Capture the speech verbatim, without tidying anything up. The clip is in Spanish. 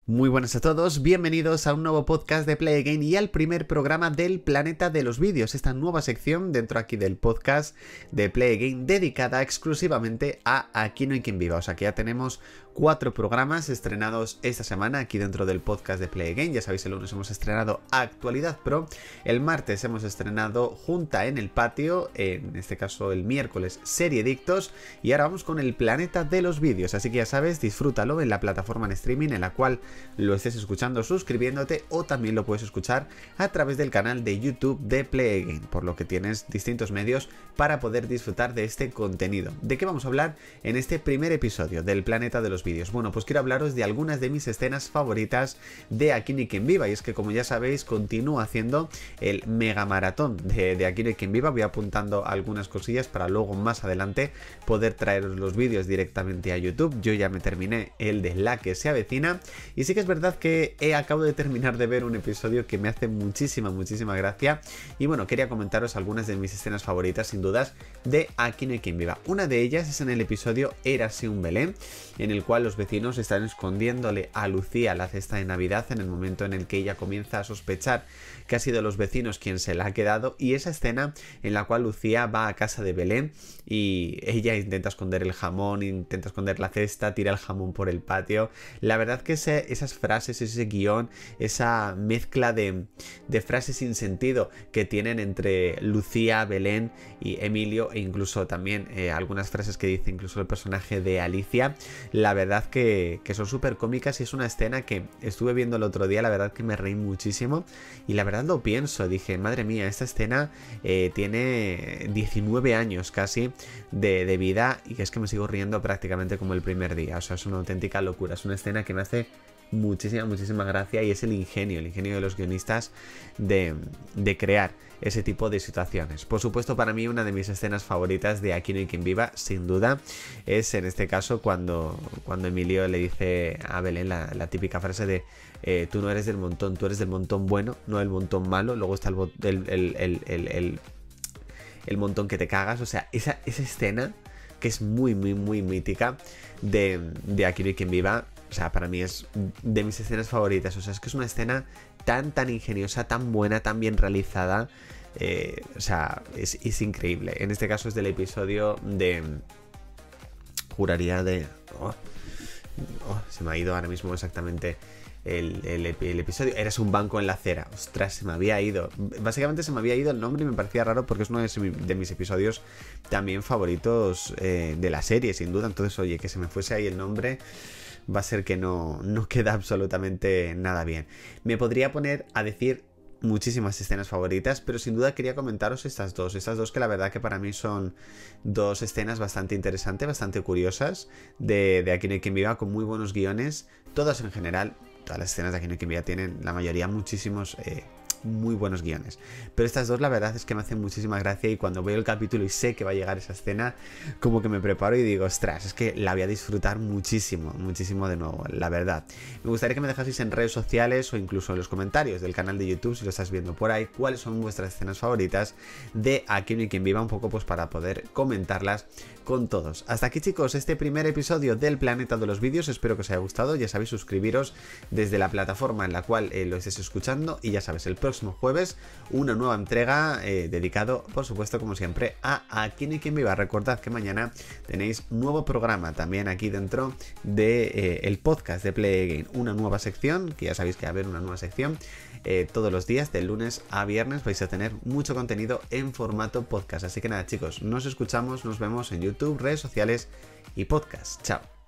Muy buenas a todos, bienvenidos a un nuevo podcast de Play Again y al primer programa del Planeta de los Vídeos, esta nueva sección dentro aquí del podcast de Play Again dedicada exclusivamente a Aquí no hay quien viva. O sea que ya tenemos cuatro programas estrenados esta semana aquí dentro del podcast de Play Again. Ya sabéis, el lunes hemos estrenado Actualidad Pro, el martes hemos estrenado Junta en el Patio, en este caso el miércoles Serie Dictos, y ahora vamos con el Planeta de los Vídeos. Así que ya sabes, disfrútalo en la plataforma en streaming en la cual lo estés escuchando suscribiéndote, o también lo puedes escuchar a través del canal de YouTube de Play Again, por lo que tienes distintos medios para poder disfrutar de este contenido. ¿De qué vamos a hablar en este primer episodio del Planeta de los Vídeos? Bueno, pues quiero hablaros de algunas de mis escenas favoritas de Aquí no hay quien viva, y es que, como ya sabéis, continúo haciendo el mega maratón de, de Aquí no hay quien viva. Voy apuntando algunas cosillas para luego más adelante poder traeros los vídeos directamente a YouTube. Yo ya me terminé el de La que se avecina, y sí que es verdad que he, acabo de terminar de ver un episodio que me hace muchísima, muchísima gracia, y bueno, quería comentaros algunas de mis escenas favoritas, sin dudas, de Aquí no hay quien viva. Una de ellas es en el episodio Érase un Belén, en el cual los vecinos están escondiéndole a Lucía la cesta de Navidad en el momento en el que ella comienza a sospechar que ha sido los vecinos quien se la ha quedado, y esa escena en la cual Lucía va a casa de Belén y ella intenta esconder el jamón, intenta esconder la cesta, tira el jamón por el patio. La verdad que ese, esas frases, ese guión, esa mezcla de, de frases sin sentido que tienen entre Lucía, Belén y Emilio, e incluso también eh, algunas frases que dice incluso el personaje de Alicia, la verdad que, que son súper cómicas, y es una escena que estuve viendo el otro día, la verdad que me reí muchísimo, y la verdad lo pienso, dije, madre mía, esta escena eh, tiene diecinueve años casi de, de vida, y es que me sigo riendo prácticamente como el primer día. O sea, es una auténtica locura, es una escena que me hace muchísima, muchísima gracia, y es el ingenio, el ingenio de los guionistas de, de crear ese tipo de situaciones. Por supuesto, para mí una de mis escenas favoritas de Aquí no hay quien viva, sin duda, es en este caso cuando, cuando Emilio le dice a Belén la, la típica frase de eh, tú no eres del montón, tú eres del montón bueno, no del montón malo. Luego está el, el, el, el, el, el, el montón que te cagas. O sea, esa, esa escena que es muy, muy, muy mítica de, de Aquí no hay quien viva. O sea, para mí es de mis escenas favoritas. O sea, es que es una escena tan, tan ingeniosa, tan buena, tan bien realizada. Eh, o sea, es, es increíble. En este caso es del episodio de... Juraría de... Oh, oh, se me ha ido ahora mismo exactamente el, el, el episodio. Eres un banco en la acera. Ostras, se me había ido. Básicamente se me había ido el nombre y me parecía raro porque es uno de, de mis episodios también favoritos eh, de la serie, sin duda. Entonces, oye, que se me fuese ahí el nombre... va a ser que no, no queda absolutamente nada bien. Me podría poner a decir muchísimas escenas favoritas, pero sin duda quería comentaros estas dos. Estas dos que la verdad que para mí son dos escenas bastante interesantes, bastante curiosas de, de Aquí no hay quien viva, con muy buenos guiones. Todas en general, todas las escenas de Aquí no hay quien viva tienen, la mayoría, muchísimos... Eh, muy buenos guiones, pero estas dos la verdad es que me hacen muchísima gracia, y cuando veo el capítulo y sé que va a llegar esa escena, como que me preparo y digo, ostras, es que la voy a disfrutar muchísimo, muchísimo de nuevo, la verdad. Me gustaría que me dejaseis en redes sociales o incluso en los comentarios del canal de YouTube, si lo estás viendo por ahí, cuáles son vuestras escenas favoritas de Aquí no hay quien viva, un poco pues para poder comentarlas con todos. Hasta aquí, chicos, este primer episodio del Planeta de los Vídeos. Espero que os haya gustado. Ya sabéis, suscribiros desde la plataforma en la cual eh, lo estéis escuchando, y ya sabes, el próximo jueves una nueva entrega eh, dedicado, por supuesto, como siempre, a Aquí no hay quien viva. Recordad que mañana tenéis nuevo programa también aquí dentro de eh, el podcast de Play Again, una nueva sección, que ya sabéis que va a haber una nueva sección eh, todos los días, de lunes a viernes vais a tener mucho contenido en formato podcast. Así que nada, chicos, nos escuchamos, nos vemos en YouTube, redes sociales y podcast. Chao.